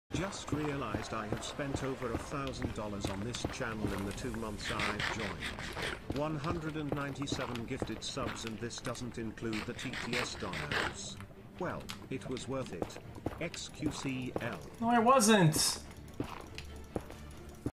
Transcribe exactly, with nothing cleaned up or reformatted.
Just realized I have spent over a thousand dollars on this channel in the two months I've joined. one hundred ninety-seven gifted subs, and this doesn't include the T T S donos. Well, it was worth it. X Q C L. No, it wasn't.